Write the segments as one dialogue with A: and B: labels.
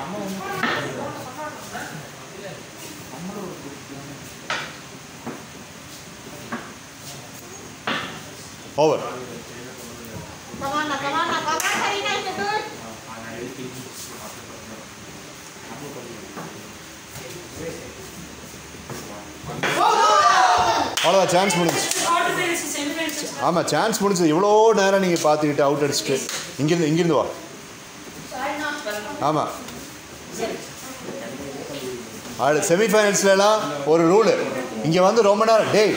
A: Over.
B: Come on, Karina, you can do it.
A: அவ்வளோதான் chance முடிஞ்சு. ஆமாம் சான்ஸ் முடிஞ்சது. இவ்வளோ நேரம் நீங்கள் பார்த்துக்கிட்டு அவுட் அடிச்சுட்டு இங்கேருந்து வா. ஆமாம் அது செமிஃபைனல்ஸ்லாம் ஒரு ரூலு. இங்கே வந்து ரொம்ப நேரம் டேய்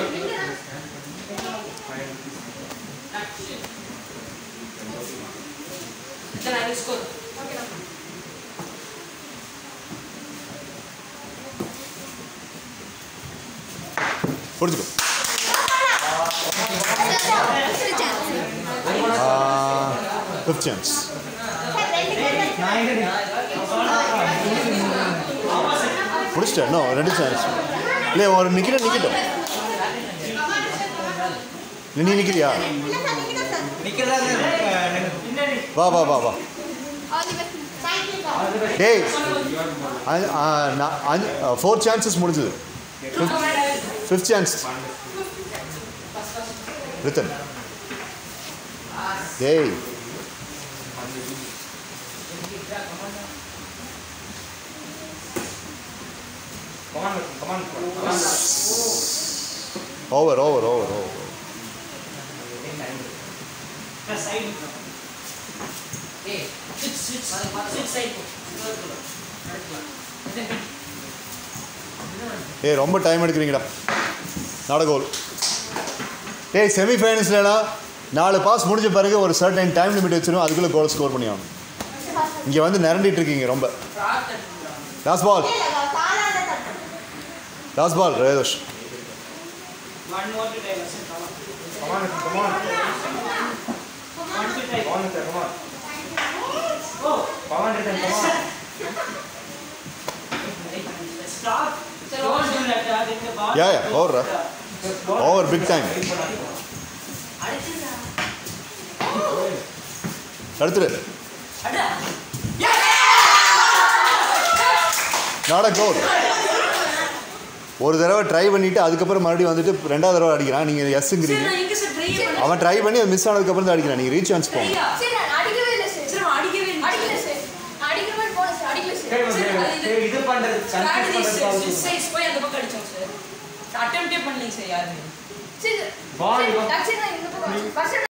A: புரிஞ்சுக்கோ. Fifth chance. முடிச்சிட்டேன். இன்னும் 2 சான்ஸ் இல்லை. ஒரு நிற்கட்டும். நீ நிற்கிறியா? வா வா வா வா. டேய் 4 சான்சஸ் முடிஞ்சது. 5th chance. Written. Hey. Come on. Over. Side. Hey, switch side. ஏய் ரொம்ப டைம் எடுக்கிறீங்கடா. நாட் கோல். டேய் செமிஃபைனல்ஸ்லாம் 4 பாஸ் முடிஞ்ச பிறகு ஒரு சர்டன் டைம் லிமிட் வச்சிரும். அதுக்குள்ளே கோல் ஸ்கோர் பண்ணி ஆகணும். இங்கே வந்து நிரண்டிட்டு இருக்கீங்க ரொம்ப. லாஸ்ட் பால் ரேதோஷ். Yeah, over big time. அடுத்து not a goal. ஒரு தடவை ட்ரை பண்ணிட்டு அதுக்கப்புறம் மறுபடியும் வந்துட்டு 2வது தடவை அடிக்கிறான். நீங்கள் எஸ்ங்கிறீங்க. அவன் ட்ரை பண்ணி அது மிஸ் ஆனதுக்கப்புறம் தான் அடிக்கிறான். நீங்கள் ரீச் சான்ஸ் போங்க.
C: இது பண்றது போய் அந்த பக்கம் அடிச்சோம் சார். அட்டெம்ப்டே பண்ணீங்க சார். யாருமே சரி பால்